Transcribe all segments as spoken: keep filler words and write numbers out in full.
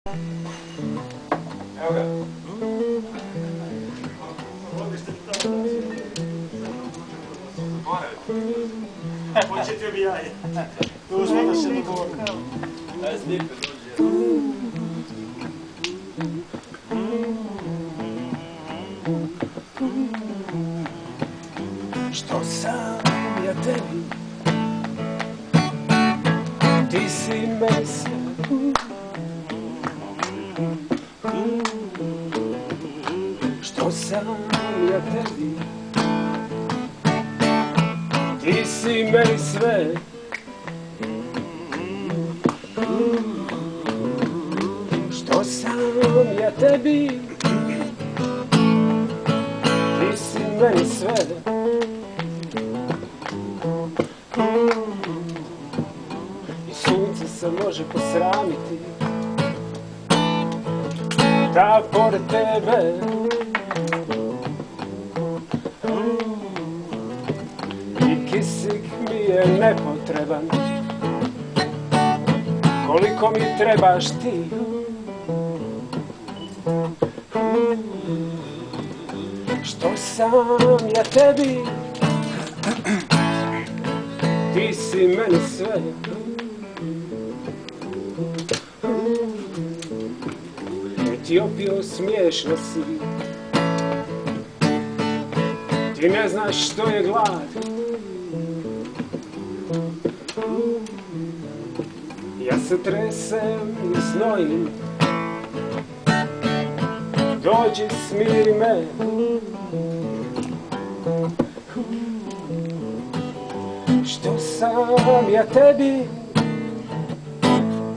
Evo ga. Početio bi jaje. Tu smo da se dogovorimo. Aj, Stipe, dođe. Što sam ja tebi, ti si meni sve. Što sam ja tebi, ti si meni sve. Što sam ja tebi, ti si meni sve. I sunce se može posramiti da pored tebe i kisik mi je nepotreban. Koliko mi trebaš ti, što sam ja tebi, ti si meni sve. Etiopio, smiješna si, ti ne znaš što je glad. Ja se tresem i snojim, dođi smiri me. Što sam ja tebi,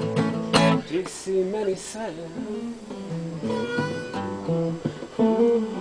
ti si meni sve.